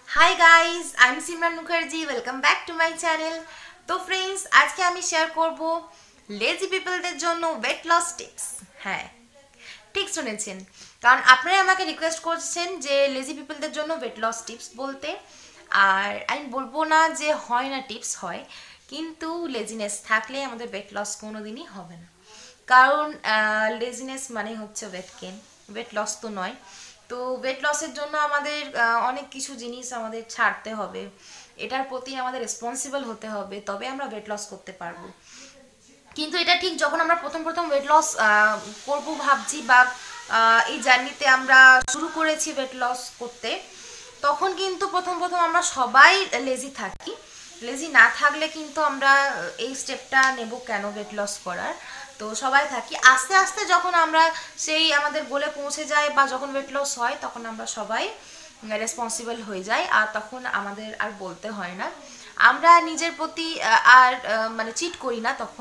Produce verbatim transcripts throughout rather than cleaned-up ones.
Hi guys, I am Simran Mukherjee. Welcome back to my channel. तो friends, आज के আমি শেয়ার করব লেজি পিপলদের জন্য ওয়েট লস টিপস। হ্যাঁ, ঠিক শুনেছেন, কারণ আপনারা আমাকে রিকোয়েস্ট করছেন যে লেজি পিপলদের জন্য ওয়েট লস টিপস বলতে। আর আমি বলবো না যে হয় না, টিপস হয়, কিন্তু লেজিনেস থাকলে আমাদের ওয়েট লস কোনোদিনই হবে না। কারণ লেজিনেস মানে হচ্ছে ওয়েট গেইন, ওয়েট লস তো নয়। তো ওয়েট লসের জন্য আমাদের আহ, অনেক কিছু জিনিস আমাদের ছাড়তে হবে, এটার প্রতি আমাদের রেসপন্সিবল হতে হবে, তবে আমরা ওয়েট লস করতে পারবো। কিন্তু এটা ঠিক যখন আমরা প্রথম প্রথম ওয়েট লস করবো ভাবছি, বা আহ, এই জার্নিতে আমরা শুরু করেছি ওয়েট লস করতে, তখন কিন্তু প্রথম প্রথম আমরা সবাই লেজি থাকি। লেজি না থাকলে কিন্তু আমরা এই স্টেপটা নেব কেন ওয়েট লস করার, তো সবাই থাকি। আস্তে আস্তে যখন আমরা সেই আমাদের গোলে পৌঁছে যাই বা যখন ওয়েট লস হয়, তখন আমরা সবাই রেসপন্সিবল হয়ে যাই, আর তখন আমাদের আর বলতে হয় না, আমরা নিজের প্রতি আহ, আর আহ, মানে চিট করি না তখন।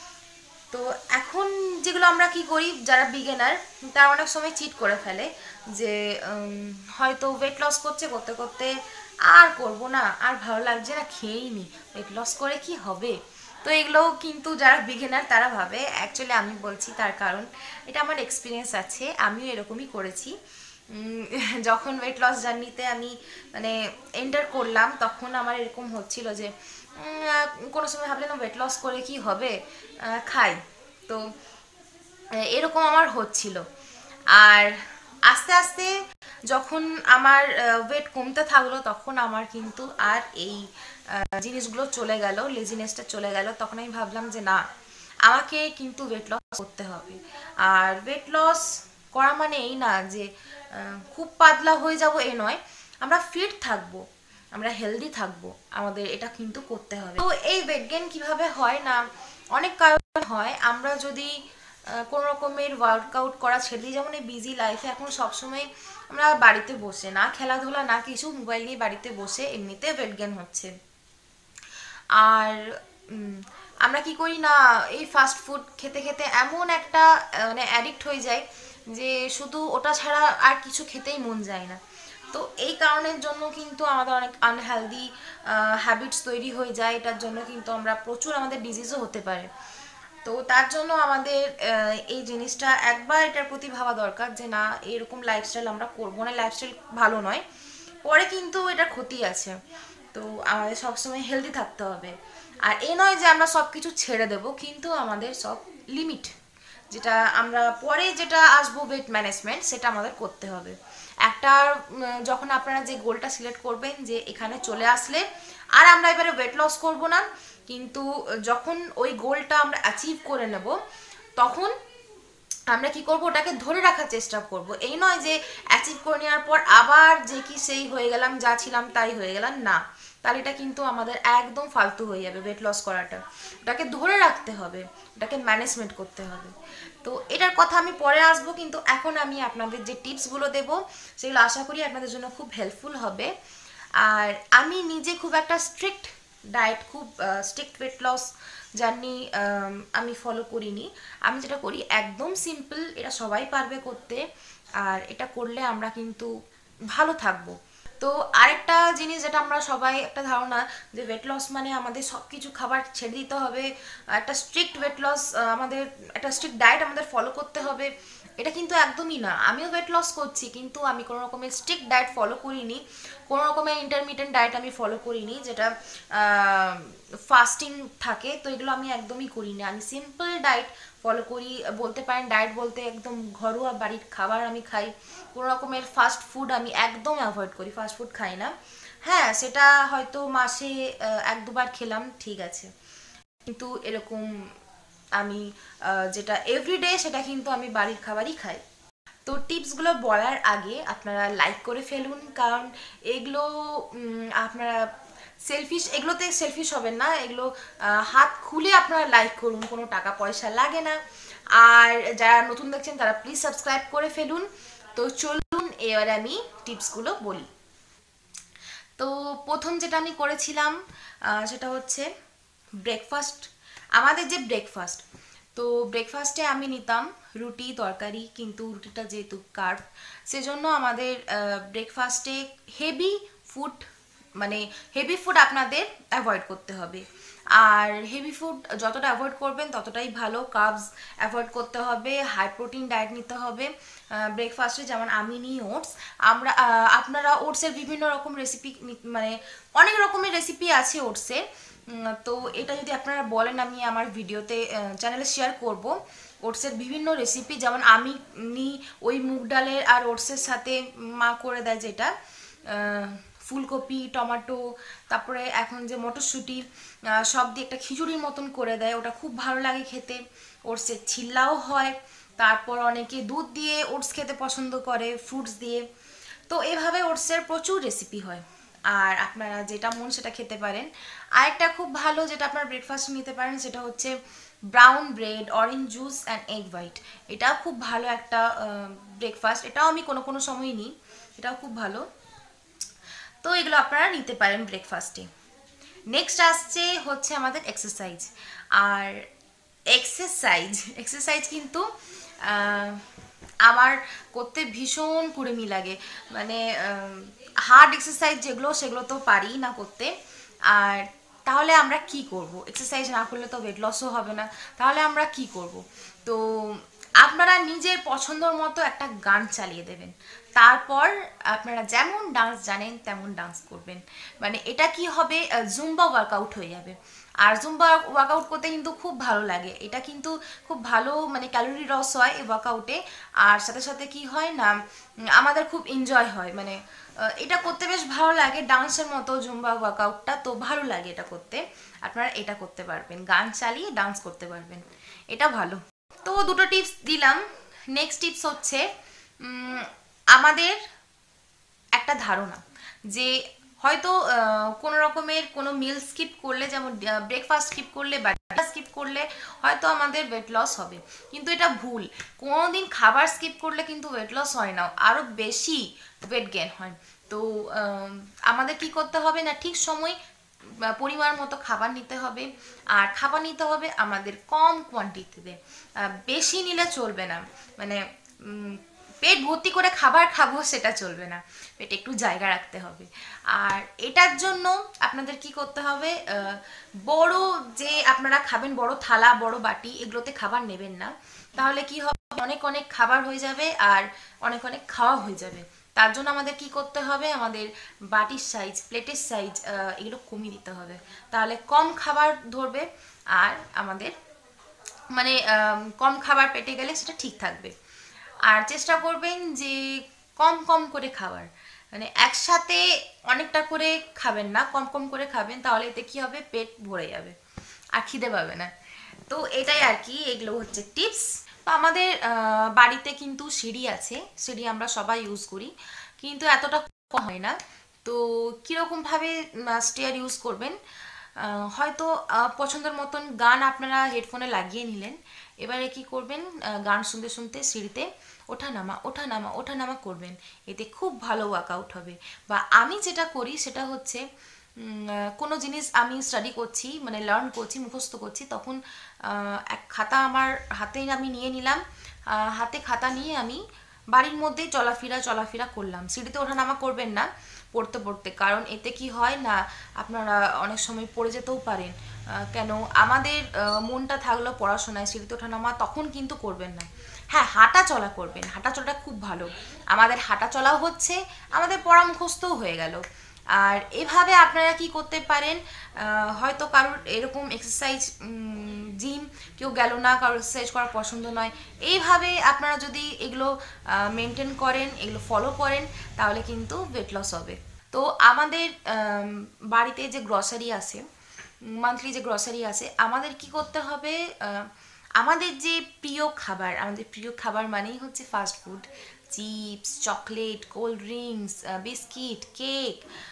তো এখন যেগুলো আমরা কি করি, যারা বিগিনার, তারা অনেক সময় চিট করে ফেলে যে উম, হয়তো ওয়েট লস করছে, করতে করতে আর করব না, আর ভালো লাগছে না, খেয়েই নি, ওয়েট লস করে কি হবে। তো এগুলোও কিন্তু যারা বিগিনার তারা ভাবে। অ্যাকচুয়ালি আমি বলছি তার কারণ, এটা আমার এক্সপিরিয়েন্স আছে, আমিও এরকমই করেছি। উম, যখন ওয়েট লস জার্নিতে আমি মানে এন্টার করলাম, তখন আমার এরকম হচ্ছিল যে উম, আহ, কোনো সময় ভাবলাম ওয়েট লস করে কি হবে, আহ, খাই। তো আহ, এরকম আমার হচ্ছিল। আর আস্তে আস্তে যখন আমার ওয়েট কমতে থাকলো, তখন আমার কিন্তু আর এই আহ, জিনিসগুলো চলে গেল, লেজিনেসটা চলে গেল। তখন আমি ভাবলাম যে না, আমাকে কিন্তু ওয়েট লস করতে হবে। আর ওয়েট লস করা মানে এই না যে আহ, খুব পাতলা হয়ে যাব, এ নয়। আমরা ফিট থাকবো, আমরা হেলদি থাকবো, আমাদের এটা কিন্তু করতে হবে। তো এই ওয়েট গেইন কিভাবে হয় না, অনেক কারণ হয়। আমরা যদি আহ, কোনো রকমের ওয়ার্কআউট করা ছেড়ে দিই, যেমন এই বিজি লাইফে এখন সবসময় আমরা বাড়িতে বসে, না খেলাধুলা না কিছু, মোবাইল নিয়ে বাড়িতে বসে এমনিতে ওয়েট গেইন হচ্ছে। আর উম, আমরা কি করি না, এই ফাস্ট ফুড খেতে খেতে এমন একটা আহ, মানে অ্যাডিক্ট হয়ে যায় যে শুধু ওটা ছাড়া আর কিছু খেতেই মন যায় না। তো এই কারণের জন্য কিন্তু আমাদের অনেক আনহেলদি হ্যাবিটস তৈরি হয়ে যায়, এটার জন্য কিন্তু আমরা প্রচুর আমাদের ডিজিজও হতে পারে। তো তার জন্য আমাদের আহ, এই জিনিসটা একবার এটার প্রতি ভাবা দরকার যে না, এরকম লাইফস্টাইল আমরা করবো না, লাইফস্টাইল ভালো নয়, পরে কিন্তু এটা ক্ষতি আছে। তো আমাদের সবসময় হেলদি থাকতে হবে। আর এ নয় যে আমরা সব কিছু ছেড়ে দেব, কিন্তু আমাদের সব লিমিট, যেটা আমরা পরে যেটা আসবো ওয়েট ম্যানেজমেন্ট, সেটা আমাদের করতে হবে। একটা উম, যখন আপনারা যে গোলটা সিলেক্ট করবেন যে এখানে চলে আসলে আর আমরা এবারে ওয়েট লস করব না, কিন্তু যখন ওই গোলটা আমরা অ্যাচিভ করে নেব, তখন আমরা কি করব, ওটাকে ধরে রাখার চেষ্টা করব। এই নয় যে অ্যাচিভ করে নেওয়ার পর আবার যে কি সেই হয়ে গেলাম, যা ছিলাম তাই হয়ে গেলাম, না। তাহলে এটা কিন্তু আমাদের একদম ফালতু হয়ে যাবে ওয়েট লস করাটা। ওটাকে ধরে রাখতে হবে, ওটাকে ম্যানেজমেন্ট করতে হবে। তো এটার কথা আমি পরে আসবো, কিন্তু এখন আমি আপনাদের যে টিপসগুলো দেবো, সেগুলো আশা করি আপনাদের জন্য খুব হেল্পফুল হবে। আর আমি নিজে খুব একটা স্ট্রিক্ট ডায়েট, খুব স্ট্রিক্ট ওয়েট লস জার্নি আমি ফলো করিনি। আমি যেটা করি একদম সিম্পল, এটা সবাই পারবে করতে, আর এটা করলে আমরা কিন্তু ভালো থাকবো। তো আরেকটা জিনিস যেটা আমরা সবাই একটা ধারণা, যে ওয়েট লস মানে আমাদের সব কিছু খাবার ছেড়ে দিতে হবে, একটা স্ট্রিক্ট ওয়েট লস, আমাদের একটা স্ট্রিক্ট ডায়েট আমাদের ফলো করতে হবে, এটা কিন্তু একদমই না। আমিও ওয়েট লস করছি, কিন্তু আমি কোনো রকমের স্ট্রিক্ট ডায়েট ফলো করিনি, কোনো রকমের ইন্টারমিডিয়েন্ট ডায়েট আমি ফলো করিনি, যেটা ফাস্টিং থাকে। তো এগুলো আমি একদমই করিনি, আমি সিম্পল ডায়েট ফলো করি। বলতে পারেন ডায়েট বলতে একদম ঘরোয়া বাড়ির খাবার আমি খাই, কোনো রকমের ফাস্ট ফুড আমি একদম অ্যাভয়েড করি, ফাস্ট ফুড খাই না। হ্যাঁ, সেটা হয়তো মাসে আহ, এক দুবার খেলাম, ঠিক আছে, কিন্তু এরকম আমি আহ, যেটা এভরিডে, সেটা কিন্তু আমি বাড়ির খাবারই খাই। তো টিপসগুলো বলার আগে আপনারা লাইক করে ফেলুন, কারণ এগুলো উম, আপনারা সেলফিশ, এগুলোতে সেলফিশ হবেন না, এগুলো আহ, হাত খুলে আপনারা লাইক করুন, কোনো টাকা পয়সা লাগে না। আর যারা নতুন দেখছেন তারা প্লিজ সাবস্ক্রাইব করে ফেলুন। তো চলুন এবার আমি টিপসগুলো বলি। তো প্রথম যেটা আমি করেছিলাম আহ, সেটা হচ্ছে ব্রেকফাস্ট। আমাদের যে ব্রেকফাস্ট, তো ব্রেকফাস্টে আমি নিতাম রুটি তরকারি, কিন্তু রুটিটা যেহেতু কার্ব, সেজন্য আমাদের ব্রেকফাস্টে হেভি ফুড মানে হেভি ফুড আপনাদের অ্যাভয়েড করতে হবে। আর হেভি ফুড যতটা অ্যাভয়েড করবেন ততটাই ভালো। কার্বস অ্যাভয়েড করতে হবে, হাই প্রোটিন ডায়েট নিতে হবে ব্রেকফাস্টে, যেমন আমি নিই ওটস। আমরা আপনারা ওটসের বিভিন্ন রকম রেসিপি মানে অনেক রকমের রেসিপি আছে ওটসের, তো এটা যদি আপনারা বলেন আমি আমার ভিডিওতে চ্যানেলে শেয়ার করব ওটসের বিভিন্ন রেসিপি। যেমন আমি নিই ওই মুগ ডালের আর ওটসের সাথে মা করে দেয় যেটা ফুলকপি, টমেটো, তারপরে এখন যে মটরশুঁটি সব দিয়ে একটা খিচুড়ির মতন করে দেয়, ওটা খুব ভালো লাগে খেতে। ওটসের চিল্লাও হয়, তারপর অনেকে দুধ দিয়ে ওটস খেতে পছন্দ করে, ফ্রুটস দিয়ে। তো এভাবে ওটসের প্রচুর রেসিপি হয়, আর আপনারা যেটা মন সেটা খেতে পারেন। আরেকটা খুব ভালো যেটা আপনারা ব্রেকফাস্ট নিতে পারেন সেটা হচ্ছে brown bread, orange juice and egg white. এটাও খুব ভালো একটা ব্রেকফাস্ট, এটাও আমি কোনো কোনো সময় নিই, এটাও খুব ভালো। তো এগুলো আপনারা নিতে পারেন ব্রেকফাস্টে। নেক্সট আসছে হচ্ছে আমাদের এক্সারসাইজ। আর এক্সারসাইজ এক্সারসাইজ কিন্তু আমার করতে ভীষণ কুড়েমি লাগে, মানে হার্ড এক্সারসাইজ যেগুলো সেগুলো তো পারি না করতে। আর তাহলে আমরা কি করব? এক্সারসাইজ না করলে তো ওয়েট লসও হবে না, তাহলে আমরা কি করব? তো আপনারা নিজের পছন্দর মতো একটা গান চালিয়ে দেবেন, তারপর আপনারা যেমন ডান্স জানেন তেমন ডান্স করবেন। মানে এটা কি হবে, জুম্বা ওয়ার্কআউট হয়ে যাবে। আর জুম্বা ওয়ার্কআউট করতে কিন্তু খুব ভালো লাগে, এটা কিন্তু খুব ভালো মানে ক্যালোরি লস হয় এই ওয়ার্কআউটে। আর সাথে সাথে কি হয় না, আমাদের খুব এনজয় হয়, মানে এটা করতে বেশ ভালো লাগে, ডান্সের মতো জুম্বা ওয়ার্কআউটটা, তো ভালো লাগে এটা করতে। আপনারা এটা করতে পারবেন, গান চালিয়ে ডান্স করতে পারবেন, এটা ভালো। তো দুটো টিপস দিলাম। নেক্সট টিপস হচ্ছে আমাদের একটা ধারণা যে হয়তো কোনো রকমের কোনো মিল স্কিপ করলে, যেমন ব্রেকফাস্ট স্কিপ করলে বা স্কিপ করলে হয়তো আমাদের ওয়েট লস হবে, কিন্তু এটা ভুল। কোনোদিন খাবার স্কিপ করলে কিন্তু ওয়েট লস হয় না, আরও বেশি ওয়েট গেইন হয়। তো আমাদের কি করতে হবে না, ঠিক সময় পরিমাণ মতো খাবার নিতে হবে। আর খাবার নিতে হবে আমাদের কম কোয়ান্টিটিতে, বেশি নিলে চলবে না, মানে পেট ভর্তি করে খাবার খাবো সেটা চলবে না, পেটে একটু জায়গা রাখতে হবে। আর এটার জন্য আপনাদের কি করতে হবে, বড় যে আপনারা খাবেন বড় থালা বড় বাটি এগুলোতে খাবার নেবেন না, তাহলে কি হবে অনেক অনেক খাবার হয়ে যাবে আর অনেক অনেক খাওয়া হয়ে যাবে। তার জন্য আমাদের কি করতে হবে, আমাদের বাটির সাইজ, প্লেটের সাইজ এগুলো কমিয়ে দিতে হবে, তাহলে কম খাবার ধরবে আর আমাদের মানে কম খাবার পেটে গেলে সেটা ঠিক থাকবে। আর চেষ্টা করবেন যে কম কম করে খাবার, মানে একসাথে অনেকটা করে খাবেন না, কম কম করে খাবেন, তাহলে এতে কি হবে, পেট ভরে যাবে আর খিদে পাবে না। তো এটাই আর কি, এগুলো হচ্ছে টিপস। আমাদের বাড়িতে কিন্তু সিঁড়ি আছে, সিঁড়ি আমরা সবাই ইউজ করি, কিন্তু এতটা কম হয় না। তো কীরকমভাবে স্টেয়ার ইউজ করবেন, হয়তো পছন্দের মতন গান আপনারা হেডফোনে লাগিয়ে নিলেন, এবারে কি করবেন, গান শুনতে শুনতে সিঁড়িতে ওঠা নামা ওঠা নামা ওঠা নামা করবেন, এতে খুব ভালো ওয়ার্কআউট হবে। বা আমি যেটা করি সেটা হচ্ছে কোনো জিনিস আমি স্টাডি করছি, মানে লার্ন করছি, মুখস্থ করছি, তখন এক খাতা আমার হাতে আমি নিয়ে নিলাম, হাতে খাতা নিয়ে আমি বাড়ির মধ্যেই চলাফেরা চলাফেরা করলাম। সিঁড়িতে ওঠা নামা করবেন না পড়তে পড়তে, কারণ এতে কি হয় না, আপনারা অনেক সময় পড়ে যেতেও পারেন। কেন, আমাদের মনটা থাকলো পড়াশোনায়, সিঁড়িতে ওঠা নামা তখন কিন্তু করবেন না। হ্যাঁ, হাঁটা চলা করবেন, হাঁটা চলাটা খুব ভালো, আমাদের হাঁটা চলাও হচ্ছে, আমাদের পড়া মুখস্থও হয়ে গেল। আর এভাবে আপনারা কি করতে পারেন, হয়তো কারোর এরকম এক্সারসাইজ জিম কেউ গেল না, কারোর এক্সারসাইজ করা পছন্দ নয়, এইভাবে আপনারা যদি এগুলো মেনটেন করেন, এগুলো ফলো করেন, তাহলে কিন্তু ওয়েট লস হবে। তো আমাদের বাড়িতে যে গ্রসারি আছে, মান্থলি যে গ্রসারি আছে, আমাদের কি করতে হবে, আমাদের যে প্রিয় খাবার, আমাদের প্রিয় খাবার মানেই হচ্ছে fast food, chips, chocolate, cold drinks, biscuit, cake,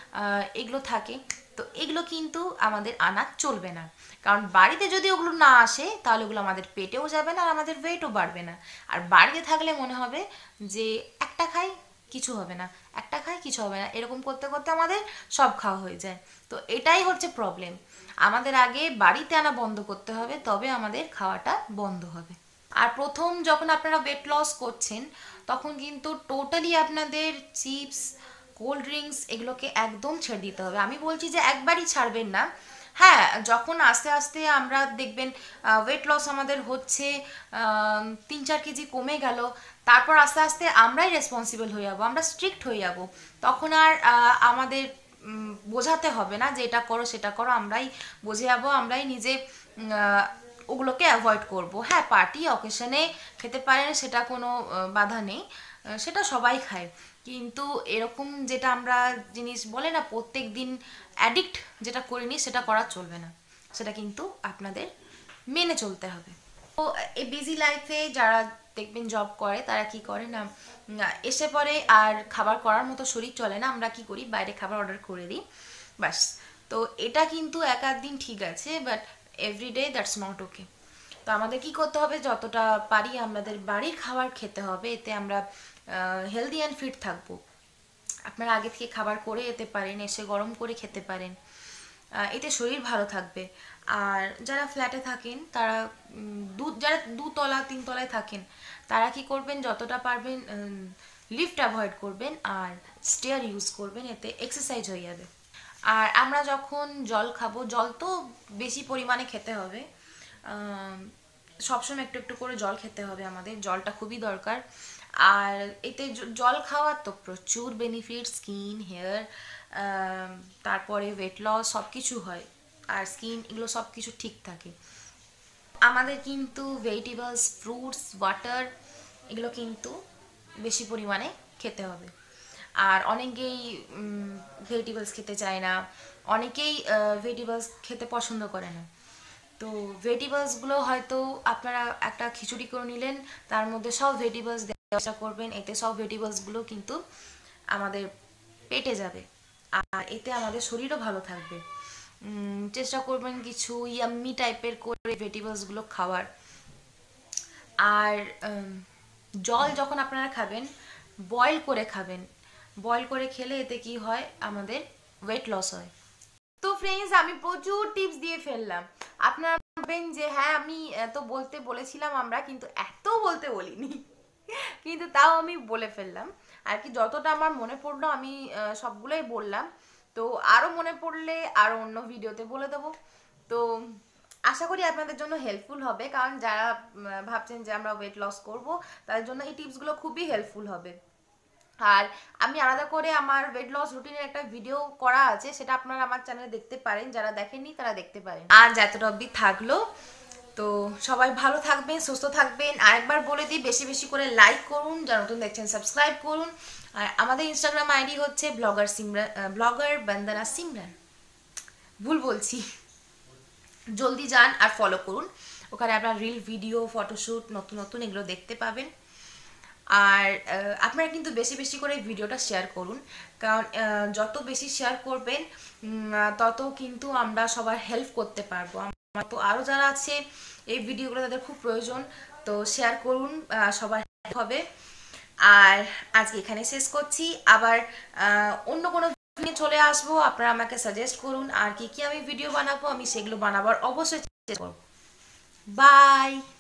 এগুলো থাকে। তো এগুলো কিন্তু আমাদের আনা চলবে না, কারণ বাড়িতে যদি ওগুলো না আসে তাহলে ওগুলো আমাদের পেটেও যাবে না আর আমাদের ওয়েটও বাড়বে না। আর বাড়িতে থাকলে মনে হবে যে একটা খাই কিছু হবে না, একটা খাই কিছু হবে না, এরকম করতে করতে আমাদের সব খাওয়া হয়ে যায়। তো এটাই হচ্ছে প্রবলেম, আমাদের আগে বাড়িতে আনা বন্ধ করতে হবে, তবে আমাদের খাওয়াটা বন্ধ হবে। আর প্রথম যখন আপনারা ওয়েট লস করছেন তখন কিন্তু টোটালি আপনাদের চিপস, কোল্ড ড্রিঙ্কস এগুলোকে একদম ছেড়ে দিতে হবে। আমি বলছি যে একবারই ছাড়বেন না। হ্যাঁ, যখন আস্তে আস্তে আমরা দেখবেন ওয়েট লস আমাদের হচ্ছে, তিন চার কেজি কমে গেল, তারপর আস্তে আস্তে আমরাই রেসপন্সিবল হয়ে যাবো, আমরা স্ট্রিক্ট হয়ে যাব। তখন আর আমাদের বোঝাতে হবে না যে এটা করো সেটা করো, আমরাই বুঝে যাবো, আমরাই নিজে ওগুলোকে অ্যাভয়েড করব। হ্যাঁ, পার্টি অকেশনে খেতে পারেন, সেটা কোনো বাধা নেই, সেটা সবাই খায়। কিন্তু এরকম যেটা আমরা জিনিস বলে না প্রত্যেক দিন অ্যাডিক্ট যেটা করিনি সেটা করা চলবে না, সেটা কিন্তু আপনাদের মেনে চলতে হবে। তো এই বিজি লাইফে যারা দেখবেন জব করে তারা কি করে না, এসে পরে আর খাবার করার মতো শরীর চলে না, আমরা কি করি বাইরে খাবার অর্ডার করে দিই বাস। তো এটা কিন্তু এক আধ দিন ঠিক আছে, but everyday that's not okay. তো আমাদের কি করতে হবে, যতটা পারি আমাদের বাড়ির খাবার খেতে হবে, এতে আমরা হেলদি অ্যান্ড ফিট থাকবো। আপনারা আগে থেকে খাবার করে যেতে পারেন, এসে গরম করে খেতে পারেন, এতে শরীর ভালো থাকবে। আর যারা ফ্ল্যাটে থাকেন তারা দু যারা দুতলা তিনতলায় থাকেন তারা কি করবেন, যতটা পারবেন লিফট অ্যাভয়েড করবেন আর স্টেয়ার ইউজ করবেন, এতে এক্সারসাইজ হয়ে যাবে। আর আমরা যখন জল খাবো, জল তো বেশি পরিমাণে খেতে হবে, সবসময় একটু একটু করে জল খেতে হবে, আমাদের জলটা খুবই দরকার। আর এতে জল খাওয়ার তো প্রচুর বেনিফিট, স্কিন, হেয়ার, তারপরে ওয়েট লস সব কিছু হয়, আর স্কিন এগুলো সব কিছু ঠিক থাকে। আমাদের কিন্তু ভেজিটেবলস, ফ্রুটস, ওয়াটার এগুলো কিন্তু বেশি পরিমাণে খেতে হবে। আর অনেকেই ভেজিটেবলস খেতে চায় না, অনেকেই ভেজিটেবলস খেতে পছন্দ করে না। তো ভেজিটেবলসগুলো হয়তো আপনারা একটা খিচুড়ি করে নিলেন, তার মধ্যে সব ভেজিটেবলস দেওয়ার চেষ্টা করবেন, এতে সব ভেজিটেবলসগুলো কিন্তু আমাদের পেটে যাবে, আর এতে আমাদের শরীরও ভালো থাকবে। চেষ্টা করবেন কিছু ইয়াম্মি টাইপের করে ভেজিটেবলসগুলো খাওয়ার। আর জল যখন আপনারা খাবেন বয়েল করে খাবেন, বয়েল করে খেলে এতে কি হয়, আমাদের ওয়েট লস হয়। তো ফ্রেন্ডস, আমি প্রচুর টিপস দিয়ে ফেললাম। আপনারা ভাববেন যে হ্যাঁ আমি এত বলতে বলেছিলাম আমরা, কিন্তু এত বলতে বলিনি, কিন্তু তাও আমি বলে ফেললাম আর কি, যতটা আমার মনে পড়লো আমি সবগুলোই বললাম। তো আরও মনে পড়লে আরও অন্য ভিডিওতে বলে দেবো। তো আশা করি আপনাদের জন্য হেল্পফুল হবে, কারণ যারা ভাবছেন যে আমরা ওয়েট লস করবো তাদের জন্য এই টিপসগুলো খুবই হেল্পফুল হবে। আর আমি আলাদা করে আমার ওয়েট লস রুটিনের একটা ভিডিও করা আছে, সেটা আপনারা আমার চ্যানেলে দেখতে পারেন, যারা দেখেননি তারা দেখতে পারেন। আর যতটা অবধি থাকলো, তো সবাই ভালো থাকবেন, সুস্থ থাকবেন। আরেকবার বলে দিই, বেশি বেশি করে লাইক করুন, যারা নতুন দেখছেন সাবস্ক্রাইব করুন। আর আমাদের ইনস্টাগ্রাম আইডি হচ্ছে ব্লগার সিমরান, ব্লগার বন্দনা সিমরান, ভুল বলছি, জলদি যান আর ফলো করুন, ওখানে আপনার রিল, ভিডিও, ফটোশ্যুট নতুন নতুন এগুলো দেখতে পাবেন। আর আপনারা কিন্তু বেশি বেশি করে ভিডিওটা শেয়ার করুন, কারণ যত বেশি শেয়ার করবেন তত কিন্তু আমরা সবার হেল্প করতে পারবো। আমার তো আরও যারা আছে এই ভিডিওগুলো তাদের খুব প্রয়োজন, তো শেয়ার করুন, সবার হেল্প হবে। আর আজকে এখানে শেষ করছি, আবার অন্য কোনো ভিডিও চলে আসবো, আপনারা আমাকে সাজেস্ট করুন আর কি কি আমি ভিডিও বানাবো, আমি সেগুলো বানাবার অবশ্যই চেষ্টা করব। বাই।